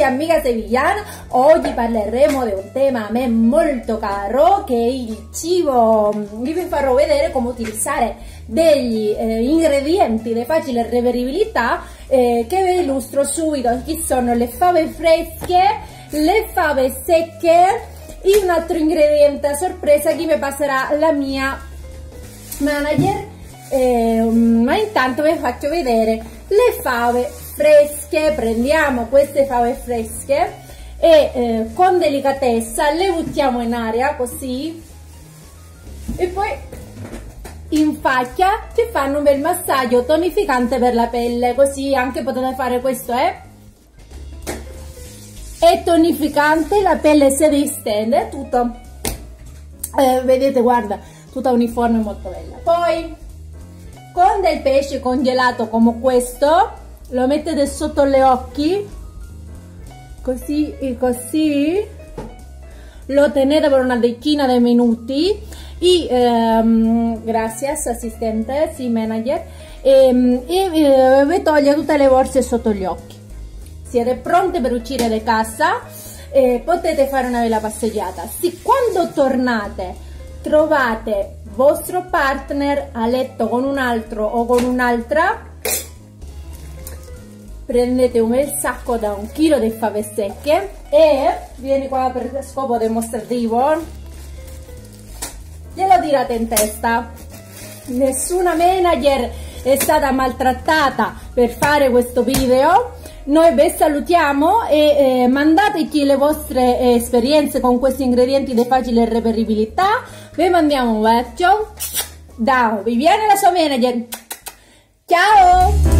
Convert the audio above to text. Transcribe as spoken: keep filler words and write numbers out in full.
amica sevillana. Oggi parleremo di un tema a me molto caro, che è il cibo. Vi farò vedere come utilizzare degli eh, ingredienti di facile reperibilità eh, che vi illustro subito, che sono le fave fresche, le fave secche e un altro ingrediente a sorpresa che mi passerà la mia manager. Eh, ma intanto vi faccio vedere le fave fresche. Prendiamo queste fave fresche e eh, con delicatezza le buttiamo in aria così e poi in faccia ci fanno un bel massaggio tonificante per la pelle, così anche potete fare questo, eh? È tonificante, la pelle si distende tutto, eh, vedete, guarda, tutta uniforme, molto bella. Poi con del pesce congelato come questo lo mettete sotto gli occhi così e così, lo tenete per una decina di minuti e ehm, gracias assistente, sì, manager, e, e eh, vi toglie tutte le borse sotto gli occhi. Siete pronte per uscire di casa, eh, potete fare una bella passeggiata. Se quando tornate trovate vostro partner a letto con un altro o con un'altra, prendete un bel sacco da un chilo di fave secche e vieni qua per scopo dimostrativo, glielo tirate in testa. Nessuna manager è stata maltrattata per fare questo video. Noi vi salutiamo e eh, mandateci le vostre eh, esperienze con questi ingredienti di facile reperibilità. Vi mandiamo un bacio da Viviana e la sua manager. Ciao!